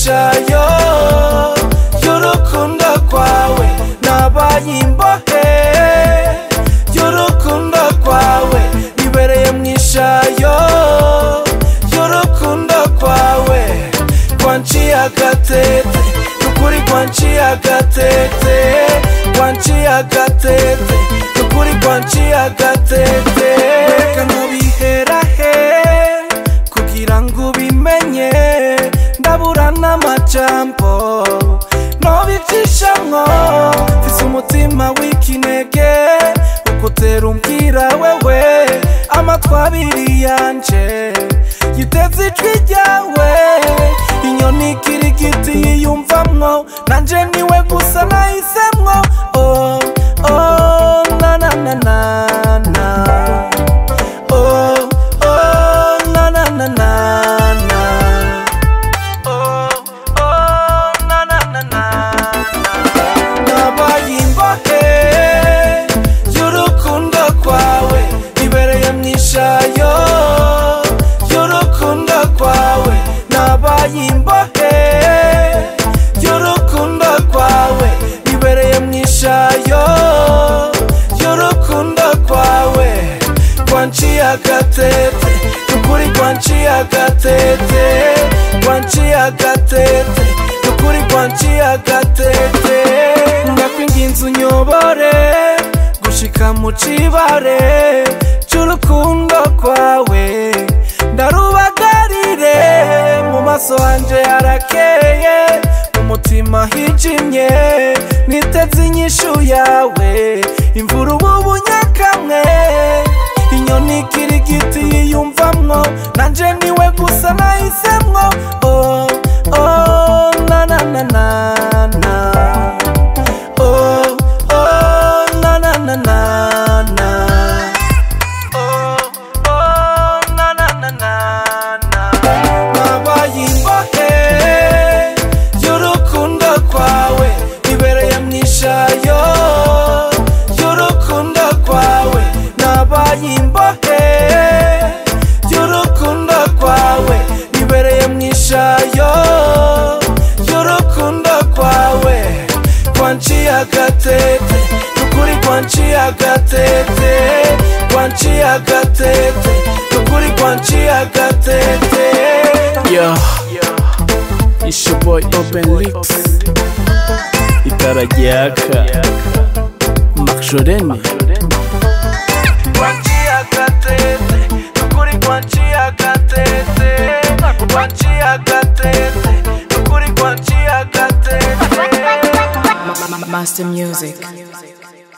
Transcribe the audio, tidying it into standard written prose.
mwishayo y'urukundo kwawe nabaye imbohe y'urukundo kwawe nibereye mwishayo y'urukundo kwawe kwanciye agatete nukuri kwanciye agatete kwanciye agatete nukuri kwanciye agatete reka nubihera he kugira ngo ubimenye ndabura n'amajambo nobicishamwo mfise umutima w'ikinege ukutera umbwira wewe amatwi abiri yanje yiteze ijwi ryawe inyoni ikirigiti yiyumvamwo nanje niwe gusa nahisemwo oh oh na na na na na oh oh na na na na na oh oh na na na na nabaye imbohe y'urukundo kwawe nibereye mwishayo y'urukundo kwawe nabaye imbohe y'urukundo kwawe nibereye mwishayo y'urukundo kwawe kwanciye agatete nukuri kwanciye agatete kwanciye agatete nukuri kwanciye agatete ndakwinginze unyobore gushika mu cibare c'urukundo kwawe ndarubagarire mu maso hanje harakeye mu mutima hijimye niteze inyishu yawe imvura ubu nyakamwe inyoni ikirigiti yiyumvamwo nanje niwe gusa nahisemwo oh oh na na na na na oh oh na na na na na oh oh na na na na na nabaye imbohe y'urukundo kwawe nibereye mwishayo y'urukundo kwawe nabaye imbohe y'urukundo kwawe nibereye mwishayo y'urukundo kwawe kwanciye agatete nukuri kwanciye agatete kwanciye agatete nukuri kwanciye agatete yo it's your boy Open Lips itara ryaka Marjolaine kwanciye agatete nukuri kwanciye agatete kwanciye agatete nukuri kwanciye agatete Master Music.